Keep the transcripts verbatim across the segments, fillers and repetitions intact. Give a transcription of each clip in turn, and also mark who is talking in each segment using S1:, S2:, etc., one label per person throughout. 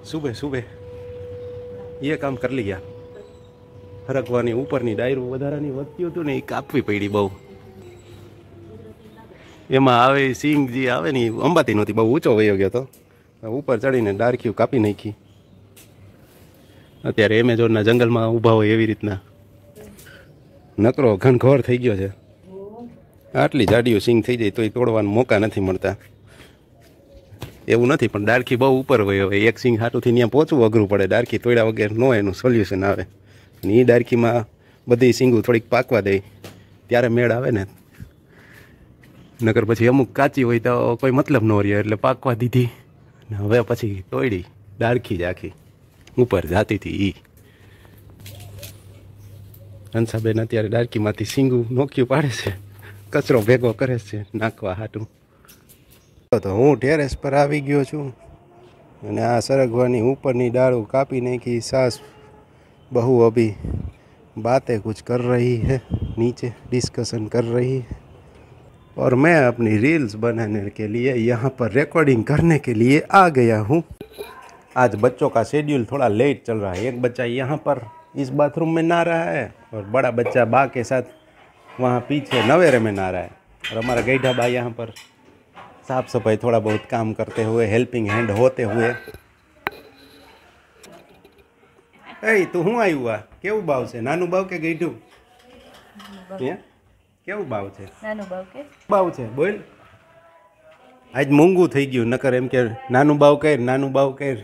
S1: सुबह सुबह ये काम कर लिया। હરકવાની ઉપરની ડાયરું વધારાની વધતી હતું ને એ કાપવી પડી બહુ। એમાં આવે સિંગ જે આવે ને અંબાતી નહોતી, બહુ ઊંચો વયો ગયો હતો, ઉપર ચડીને ડારખીઓ કાપી નાખી। અત્યારે એમેઝોનના જંગલમાં ઊભા હોય એવી રીતના નકરો ઘનઘોર થઈ ગયો છે। આટલી જાડીઓ સિંગ થઈ જાય તો એ તોડવાનો મોકા નથી મળતા। એવું નથી, પણ ડારખી બહુ ઉપર હોય, હવે એક સિંગ હાટુથી ત્યાં પહોંચવું અઘરું પડે। ડારખી તોડ્યા વગર નો એનું સોલ્યુશન આવે। અને એ ડારખીમાં બધી સિંગું થોડીક પાકવા દે ત્યારે મેળ આવે ને, નકર પછી અમુક કાચી હોય તો કોઈ મતલબ ન રહે, એટલે પાકવા દીધી ને હવે પછી તોડી ડારખી જ આખી ઉપર જાતી હતી। એ હંસાબેન અત્યારે ડારખીમાંથી સિંગું નોખ્યું પાડે છે, કચરો ભેગો કરે છે નાખવા હાટું। તો હું ટેરેસ પર આવી ગયો છું અને આ સરગવાની ઉપરની ડાળું કાપી નાખી। સાસ बहू अभी बातें कुछ कर रही है, नीचे डिस्कशन कर रही है और मैं अपनी रील्स बनाने के लिए यहाँ पर रिकॉर्डिंग करने के लिए आ गया हूँ। आज बच्चों का शेड्यूल थोड़ा लेट चल रहा है। एक बच्चा यहाँ पर इस बाथरूम में नहा रहा है और बड़ा बच्चा बा के साथ वहाँ पीछे नवेरे में नहा रहा है, और हमारा गैढा बा यहाँ पर साफ सफाई थोड़ा बहुत काम करते हुए, हेल्पिंग हैंड होते हुए। ए तू हूँ आई हुआ केवू भाव से? नानू भाव के गईढू केवू भाव છે? નાનું ભાવ કે ભાવ છે બોલ। આજ મોંઘું થઈ ગયું, નકર એમ કે નાનું ભાવ કર, નાનું ભાવ કર।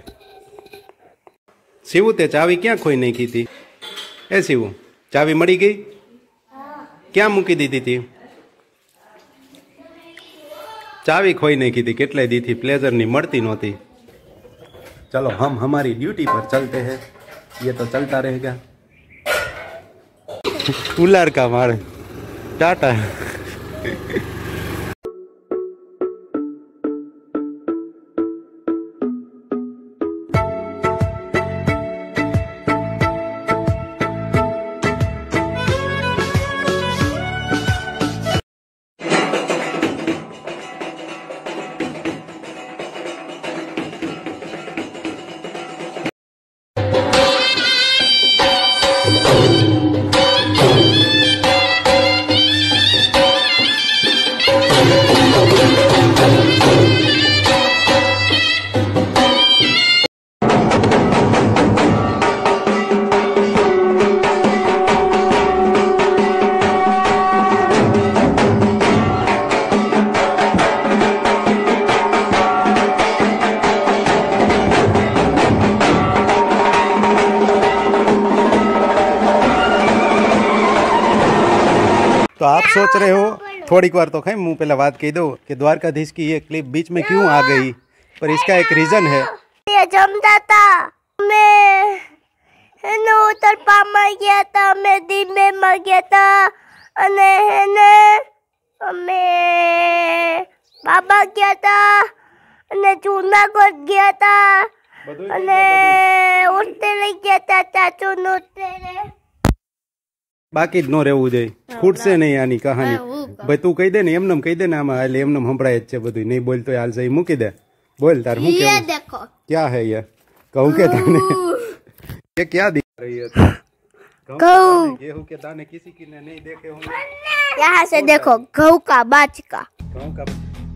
S1: શિવું તે ચાવી ક્યાં ખોઈ નાખી હતી? એ શિવું ચાવી મળી ગઈ? ક્યાં મૂકી દીધી હતી? चावी खोई नहीं की थी, કેટલાય દી थी प्लेजर नहीं મળતી नहोती। चलो हम हमारी ड्यूटी पर चलते हैं, ये तो चलता रहेगा। उलार का मार टाटा। तो आप सोच रहे हो थोड़ी बार तो खाई मुँह पहला बात कही दो कि द्वारकाधीश की ये क्लिप बीच में क्यों आ गई, पर इसका एक रीजन है।
S2: ये जमता था, मैं हेने उतर पा मर गया था, मैं दिन में मर गया था, अने हेने मैं बाबा गया था, अने जूनागढ़ गया था, अने उठते लग गया था चाचू ने उठते ले।
S1: बाकी ज नो રહેવું જોઈએ, ખૂટશે નહીં આની કહાની। ભાઈ તું કહી દે ને, એમનેમ કહી દે ને, આમાં એટલે એમનેમ સંભળાય જ છે બધું। નહીં બોલ તો હાલ છે, મૂકી દે। बोल तार हूँ क्या
S2: देखो
S1: क्या है ये? कहूँ के दाने ये क्या दिख रही है?
S2: गऊ
S1: गेहूं के दाने किसी की ने नहीं देखे होंगे।
S2: यहाँ से देखो गऊ का बाचका,
S1: गऊ का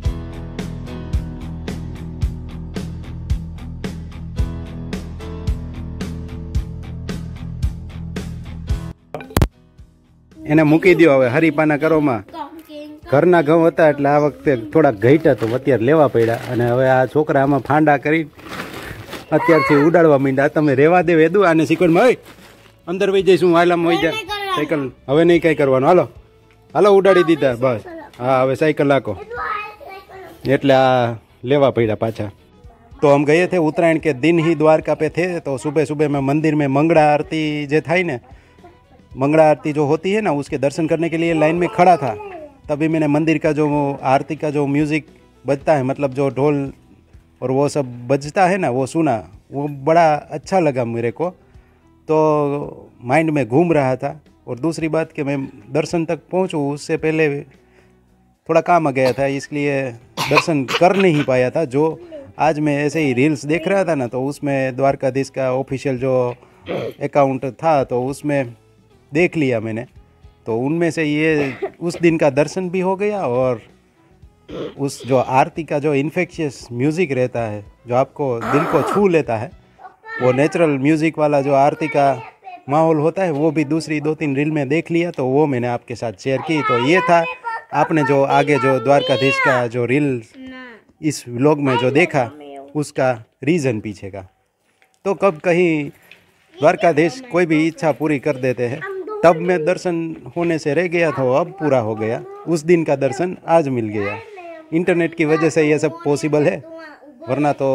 S1: એને મૂકી દો હવે હરીપાના કરોમાં। ઘરના ઘઉં હતા એટલે આ વખતે થોડા ઘટ્યા તો અત્યારે લેવા પડ્યા, અને હવે આ છોકરા આમાં ફાંડા કરી અત્યારથી ઉડાડવા માંડ્યા। તમે રેવા દે વેદુ આને શીખવાડમાં હોય અંદર વહી જઈશું, હાલામાં વહી જાય સાયકલ। હવે નહીં કઈ કરવાનું, હાલો હાલો ઉડાડી દીધા બસ। हाँ હવે સાયકલ લાકો એટલે આ લેવા પડ્યા પાછા। तो हम गए थे उत्तरायण के दिन ही द्वारका पे थे, तो सुबह सुबह में मंदिर में मंगड़ा आरती जो थाई ने, मंगड़ा आरती जो होती है ना, उसके दर्शन करने के लिए लाइन में खड़ा था। तभी मैंने मंदिर का जो आरती का जो म्यूज़िक बजता है, मतलब जो ढोल और वो सब बजता है ना, वो सुना, वो बड़ा अच्छा लगा मेरे को। तो माइंड में घूम रहा था। और दूसरी बात कि मैं दर्शन तक पहुंचूं उससे पहले थोड़ा काम आ गया था, इसलिए दर्शन कर नहीं पाया था। जो आज मैं ऐसे ही रील्स देख रहा था ना, तो उसमें द्वारकाधीश का ऑफिशियल जो अकाउंट था तो उसमें देख लिया मैंने, तो उनमें से ये उस दिन का दर्शन भी हो गया और उस जो आरती का जो इन्फेक्शियस म्यूज़िक रहता है जो आपको दिल को छू लेता है, वो नेचुरल म्यूज़िक वाला जो आरती का माहौल होता है वो भी दूसरी दो तीन रील में देख लिया, तो वो मैंने आपके साथ शेयर की। तो ये था आपने जो आगे जो द्वारकाधीश का जो रील इस व्लॉग में जो देखा उसका रीज़न पीछे का। तो कब कहीं द्वारकाधीश कोई भी इच्छा पूरी कर देते हैं, तब मैं दर्शन होने से रह गया था, अब पूरा हो गया। उस दिन का दर्शन आज मिल गया। इंटरनेट की वजह से ये सब पॉसिबल है, वरना तो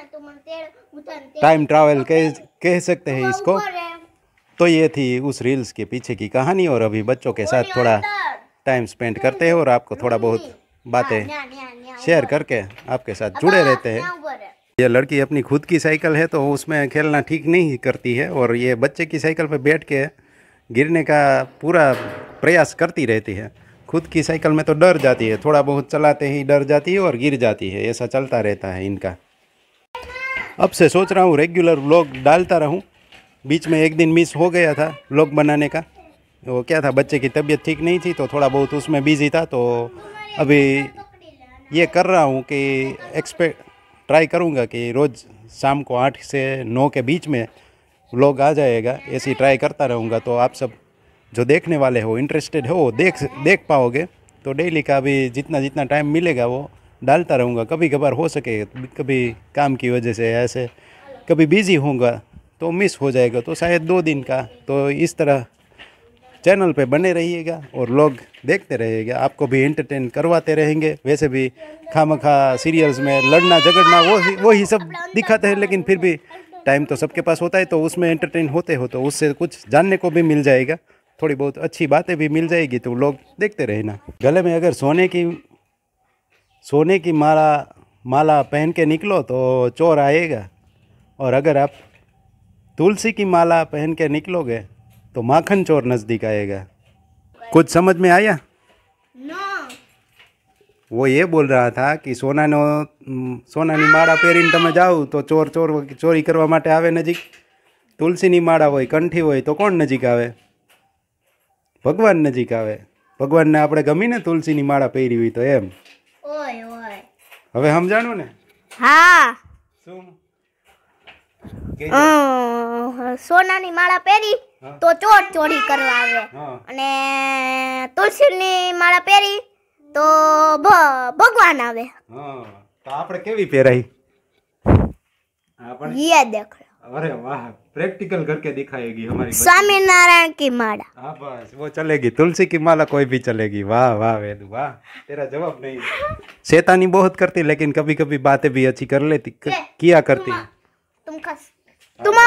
S1: टाइम ट्रैवल कह कह सकते हैं इसको। तो ये थी उस रील्स के पीछे की कहानी, और अभी बच्चों के साथ थोड़ा टाइम स्पेंड करते हैं और आपको थोड़ा बहुत बातें शेयर करके आपके साथ जुड़े रहते हैं। ये लड़की अपनी खुद की साइकिल है तो उसमें खेलना ठीक नहीं करती है, और ये बच्चे की साइकिल पर बैठ के गिरने का पूरा प्रयास करती रहती है। खुद की साइकिल में तो डर जाती है, थोड़ा बहुत चलाते ही डर जाती है और गिर जाती है, ऐसा चलता रहता है इनका। अब से सोच रहा हूँ रेगुलर व्लॉग डालता रहूँ। बीच में एक दिन मिस हो गया था व्लॉग बनाने का, वो क्या था, बच्चे की तबीयत ठीक नहीं थी तो थोड़ा बहुत उसमें बिजी था। तो अभी ये कर रहा हूँ कि एक्सपेक्ट ट्राई करूँगा कि रोज़ शाम को आठ से नौ के बीच में व्लॉग आ जाएगा, ऐसे ही ट्राई करता रहूँगा। तो आप सब जो देखने वाले हो, इंटरेस्टेड हो, देख देख पाओगे। तो डेली का भी जितना जितना टाइम मिलेगा वो डालता रहूँगा। कभी कभार हो सके, कभी काम की वजह से ऐसे कभी बिज़ी होऊंगा तो मिस हो जाएगा, तो शायद दो दिन का। तो इस तरह चैनल पे बने रहिएगा और लोग देखते रहिएगा, आपको भी एंटरटेन करवाते रहेंगे। वैसे भी खामखा सीरियल्स में लड़ना झगड़ना वो ही वो ही सब दिखाते हैं, लेकिन फिर भी टाइम तो सबके पास होता है, तो उसमें एंटरटेन होते हो तो उससे कुछ जानने को भी मिल जाएगा, थोड़ी बहुत अच्छी बातें भी मिल जाएगी। तो लोग देखते रहना। गले में अगर सोने की सोने की माला माला पहन के निकलो तो चोर आएगा, और अगर आप तुलसी की माला पहन के निकलोगे तो माखन चोर नज़दीक आएगा। कुछ समझ में आया?
S2: No.
S1: वो ये बोल रहा था कि सोना नो સોનાની માળા પહેરીને તમે જાઓ તો ચોર ચોર ચોરી કરવા માટે આવે નજીક। તુલસીની માળા હોય, કંઠી હોય તો કોણ નજીક આવે? ભગવાન નજીક આવે। ભગવાનને આપણે ગમીને તુલસીની માળા પહેરી હોય તો એમ।
S2: ઓય ઓય
S1: હવે સમજાણું ને?
S2: હા।
S1: શું?
S2: અ, સોનાની માળા પહેરી તો ચોર ચોરી કરવા આવે,
S1: હા।
S2: અને તુલસીની માળા પહેરી તો ભ- ભગવાન આવે।
S1: હા, તો આપણે કેવી પહેરાઈ? આપણે
S2: ये देख लो,
S1: अरे वाह, प्रैक्टिकल करके दिखाएगी हमारी बच्ची।
S2: स्वामीनारायण की माला।
S1: हाँ बस वो चलेगी, तुलसी की माला कोई भी चलेगी। वाह वाह वेदू वाह, तेरा जवाब नहीं। शैतानी बहुत करती, लेकिन कभी कभी बातें भी अच्छी कर लेती, क- किया करती।
S2: तुम खस तुम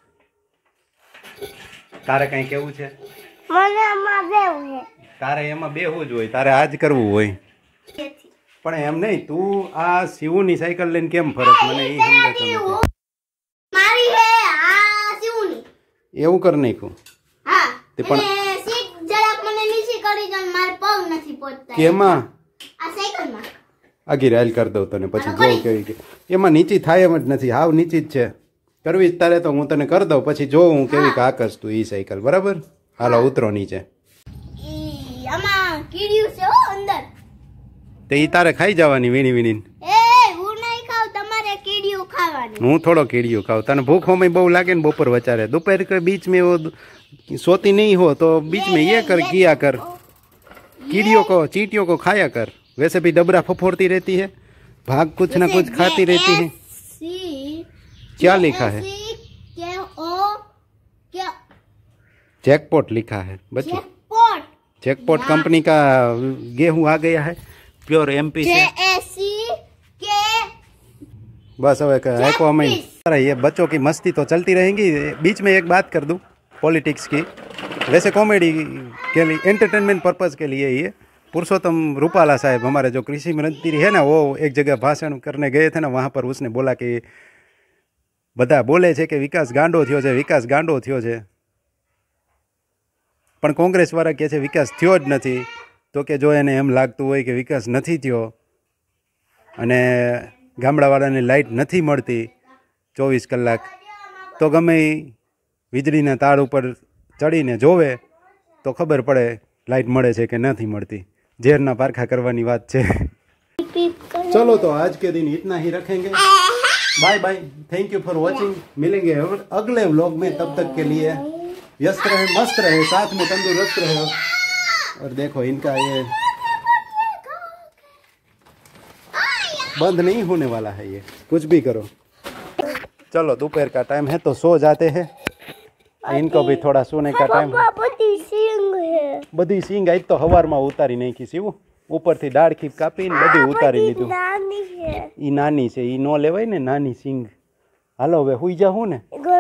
S1: તારે કઈ કેવું છે?
S2: મને માં બેવું છે।
S1: તારે એમાં બેહવું જ હોય, તારે આજ કરવું હોય। પણ એમ નહીં, તું આ શિવની સાયકલ લઈને કેમ ફરસ? મને એ સમજાતું નથી।
S2: મારી હે આ શિવની।
S1: એવું કર નાખ્યું
S2: હા,
S1: તે પણ
S2: અને સીટ જરાક મને નીચે કરી દો, મારે પગ નથી પહોંચતા
S1: કેમાં?
S2: આ સાયકલમાં।
S1: આગી રાયલ કરી દઉં તને, પછી જોઉં કેવી કે એમાં નીચી થાય એમ જ નથી, હાવ નીચી જ છે। કરવી જ તારે તો હું તને કરી દઉં, પછી જોઉં હું કેવી કાકસ તું ઈ સાયકલ। બરાબર, હાલો ઉતરો નીચે।
S2: ઈ આમાં કીડ્યું છે હો અંદર।
S1: તો ઈ તારે ખાઈ જવાની વીણી વીણીને।
S2: એ હું નહીં ખાવ, તમારે કીડ્યું ખાવાની।
S1: હું થોડો કીડીઓ ખાઉં, તને ભૂખ હોમે બહુ લાગે ને બપોર વચારે, दोपहर के बीच में वो सोती नहीं हो तो बीच में ये कर किया कर, कीड़ियों को चींटियों को खाया कर। वैसे भी डबरा फफोड़ती रहती है, भाग कुछ ना कुछ खाती रहती है। क्या लिखा है?
S2: के ओ क्या
S1: जैकपॉट लिखा है बच्चों।
S2: जैकपॉट
S1: जैकपॉट कंपनी का गेहूं आ गया है, प्योर एमपी
S2: जे
S1: से।
S2: ए सी के
S1: बस अब एक्वामाइन। अरे ये बच्चों की मस्ती तो चलती रहेंगी। बीच में एक बात कर दूं पॉलिटिक्स की, वैसे कॉमेडी के लिए, एंटरटेनमेंट पर्पज़ के लिए ये पुरुषोत्तम रूपाला साहब हमारे जो कृषि मंत्री है ना, वो एक जगह भाषण करने गए थे ना, वहाँ पर उसने बोला कि બધા બોલે છે કે વિકાસ ગાંડો થયો છે, વિકાસ ગાંડો થયો છે, પણ કોંગ્રેસવાળા કહે છે વિકાસ થયો જ નથી। તો કે જો એને એમ લાગતું હોય કે વિકાસ નથી થયો અને ગામડાવાળાને લાઇટ નથી મળતી ચોવીસ કલાક, તો ગમે એ વીજળીના તાર ઉપર ચડીને જોવે તો ખબર પડે લાઇટ મળે છે કે નથી મળતી. ઝેરના પારખા કરવાની વાત છે. चलो तो आज के दिन इतना ही रखेंगे. Bye bye, thank you for watching. मिलेंगे अगले व्लॉग में, तब तक के लिए व्यस्त रहे, मस्त रहे, साथ में तंदुरुस्त रहे. और देखो इनका ये बंद नहीं होने वाला है, ये कुछ भी करो. चलो दोपहर का टाइम है तो सो जाते हैं. इनको भी थोड़ा सोने का टाइम. बधी सींग आज तो हवार में उतारी नहीं की सीવું ઉપરથી દાળ ખીપ કાપીને બધું ઉતારી લીધું. ઈ નાની છે, ઈ નો લેવાય ને નાની સિંગ. હાલો હવે હુઈ જા હું ને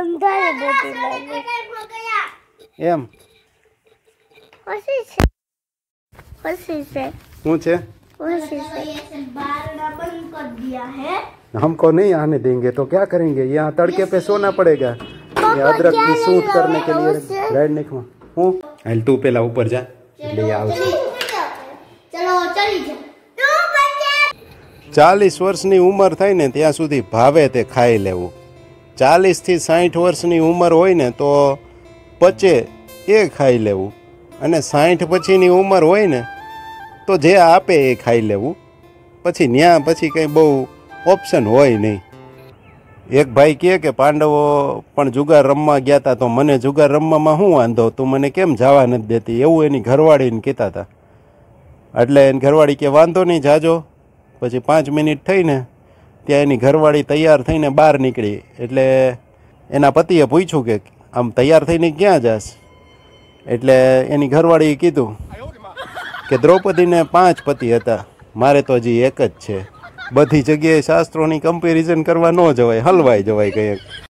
S1: એમ. શું છે? हमको नहीं आने देंगे तो क्या करेंगे? यहाँ तड़के पे सोना पड़ेगा. ये अदरक की सूट करने के लिए रेड निकमा हूँ. हाल तू पेला ऊपर जा એટલે આવશે. ચાલીસ વર્ષની ઉંમર થાય ને ત્યાં સુધી ભાવે તે ખાઈ લેવું. ચાલીસથી સાઠ વર્ષની ઉંમર હોય ને તો પચે એ ખાઈ લેવું. અને સાઠ પછીની ઉંમર હોય ને તો જે આપે એ ખાઈ લેવું. પછી ન્યા પછી કંઈ બહુ ઓપ્શન હોય નહીં. એક ભાઈ કહે કે પાંડવો પણ જુગાર રમવા ગયા હતા તો મને જુગાર રમવામાં શું વાંધો, તું મને કેમ જવા નથી દેતી, એવું એની ઘરવાળીને કહેતા હતા. એટલે એની ઘરવાળી કે વાંધો નહીં જાજો. પછી પાંચ મિનિટ થઈને ત્યાં એની ઘરવાળી તૈયાર થઈને બહાર નીકળી. એટલે એના પતિએ પૂછ્યું કે આમ તૈયાર થઈને ક્યાં જાસ? એટલે એની ઘરવાળીએ કીધું કે દ્રૌપદીને પાંચ પતિ હતા, મારે તો હજી એક જ છે. બધી જગ્યાએ શાસ્ત્રોની કમ્પેરિઝન કરવા ન જવાય, હલવાઈ જવાય કંઈક.